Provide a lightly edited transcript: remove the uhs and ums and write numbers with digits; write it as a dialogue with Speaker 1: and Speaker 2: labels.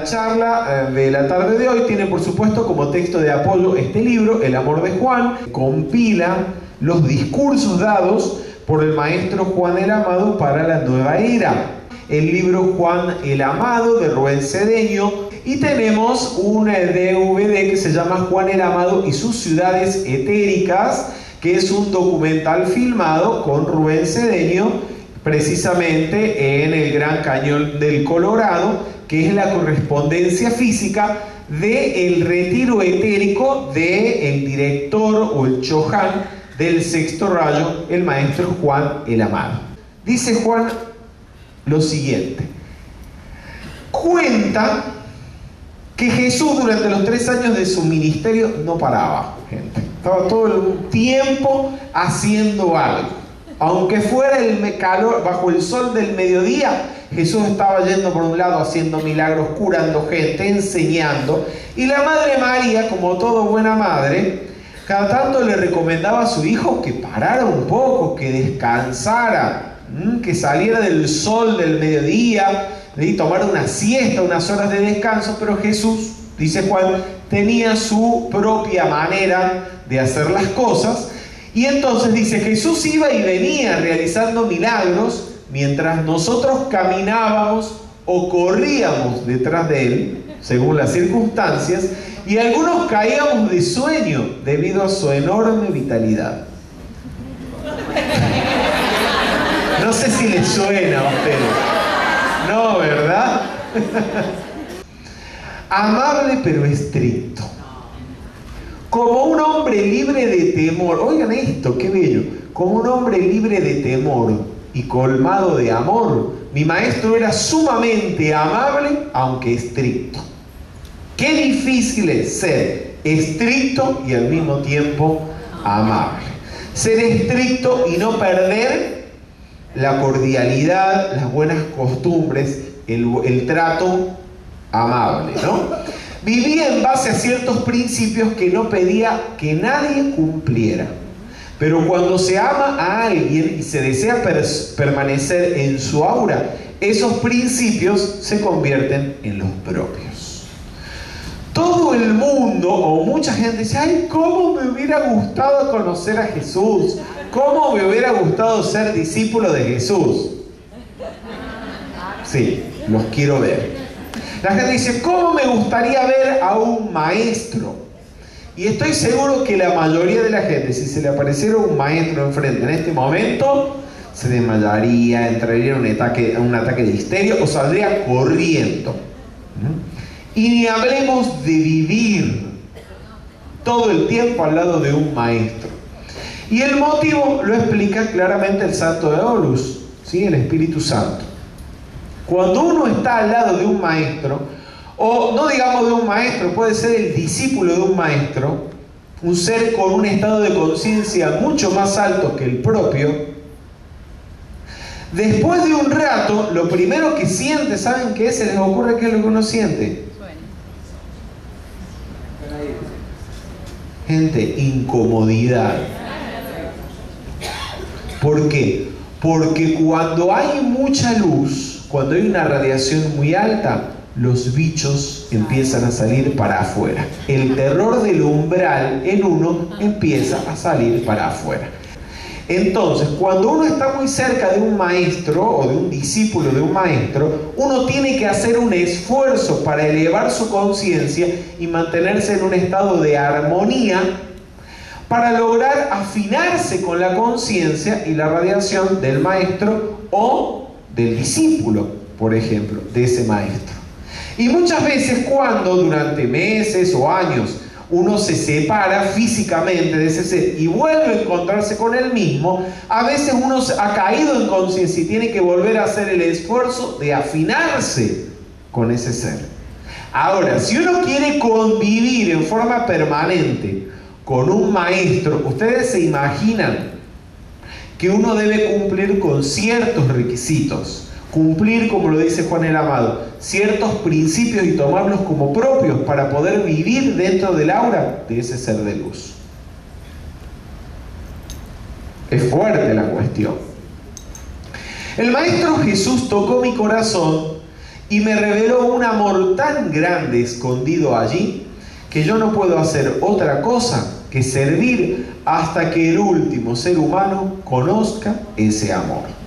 Speaker 1: la charla de la tarde de hoy tiene por supuesto como texto de apoyo este libro, El amor de Juan. Compila los discursos dados por el maestro Juan el Amado para la nueva era. El libro Juan el Amado de Rubén Cedeño, y tenemos un DVD que se llama Juan el Amado y sus ciudades etéricas, que es un documental filmado con Rubén Cedeño precisamente en el Gran Cañón del Colorado, que es la correspondencia física del retiro etérico del director o el Chohan del sexto rayo, el maestro Juan el Amado. Dice Juan lo siguiente: cuenta que Jesús durante los 3 años de su ministerio no paraba, gente. Estaba todo el tiempo haciendo algo. Aunque fuera el calor, bajo el sol del mediodía, Jesús estaba yendo por un lado haciendo milagros, curando gente, enseñando. Y la Madre María, como toda buena madre, cada tanto le recomendaba a su hijo que parara un poco, que descansara, que saliera del sol del mediodía, y tomara una siesta, unas horas de descanso. Pero Jesús, dice Juan, tenía su propia manera de hacer las cosas. Y entonces dice, Jesús iba y venía realizando milagros mientras nosotros caminábamos o corríamos detrás de él, según las circunstancias, y algunos caíamos de sueño debido a su enorme vitalidad. No sé si les suena a ustedes. No, ¿verdad? Amable pero estricto. Como un hombre libre de temor. Oigan esto, qué bello. Como un hombre libre de temor y colmado de amor, mi maestro era sumamente amable, aunque estricto. Qué difícil es ser estricto y al mismo tiempo amable. Ser estricto y no perder la cordialidad, las buenas costumbres, el trato amable, ¿no? Vivía en base a ciertos principios que no pedía que nadie cumpliera. Pero cuando se ama a alguien y se desea permanecer en su aura, esos principios se convierten en los propios. Todo el mundo o mucha gente dice, ay, ¿cómo me hubiera gustado conocer a Jesús? ¿Cómo me hubiera gustado ser discípulo de Jesús? Sí, los quiero ver. La gente dice, ¿cómo me gustaría ver a un maestro? Y estoy seguro que la mayoría de la gente, si se le apareciera un maestro enfrente en este momento, se desmayaría, entraría en un ataque de histeria o saldría corriendo. Y ni hablemos de vivir todo el tiempo al lado de un maestro. Y el motivo lo explica claramente el Santo de Aulus, ¿sí? El Espíritu Santo. Cuando uno está al lado de un maestro, o no digamos de un maestro, puede ser el discípulo de un maestro, un ser con un estado de conciencia mucho más alto que el propio, después de un rato, lo primero que siente, ¿saben qué es? Se les ocurre qué es lo que uno siente. Gente, incomodidad. ¿Por qué? Porque cuando hay mucha luz, cuando hay una radiación muy alta, los bichos empiezan a salir para afuera. El terror del umbral en uno empieza a salir para afuera. Entonces, cuando uno está muy cerca de un maestro o de un discípulo de un maestro, uno tiene que hacer un esfuerzo para elevar su conciencia y mantenerse en un estado de armonía para lograr afinarse con la conciencia y la radiación del maestro o del discípulo, por ejemplo, de ese maestro. Y muchas veces cuando durante meses o años uno se separa físicamente de ese ser y vuelve a encontrarse con él mismo, a veces uno ha caído en conciencia y tiene que volver a hacer el esfuerzo de afinarse con ese ser. Ahora, si uno quiere convivir en forma permanente con un maestro, ustedes se imaginan que uno debe cumplir con ciertos requisitos, cumplir, como lo dice Juan el Amado, ciertos principios y tomarlos como propios para poder vivir dentro del aura de ese ser de luz. Es fuerte la cuestión. El Maestro Jesús tocó mi corazón y me reveló un amor tan grande escondido allí, que yo no puedo hacer otra cosa que servir hasta que el último ser humano conozca ese amor.